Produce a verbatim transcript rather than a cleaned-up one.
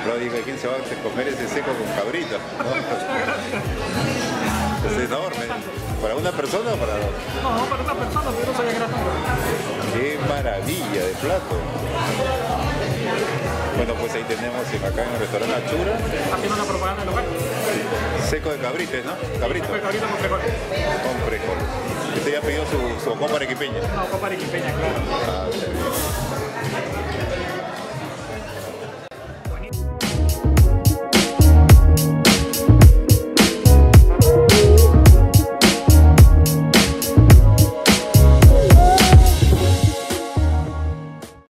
comprado, digo, ¿quién se va a comer ese seco con cabrito? ¿No? Es enorme. ¿Para una persona o para dos? No, para una persona, pero no sabía que era tanto. ¡Qué maravilla de plato! Bueno, pues ahí tenemos acá en el restaurante La Chura. Haciendo una propaganda local. Seco de cabrites, ¿no? Cabrito. Seco de cabrito con frijoles. Con frijoles. Usted ya pidió su, su copa arequipeña. No, copa arequipeña, claro. Ah, está bien.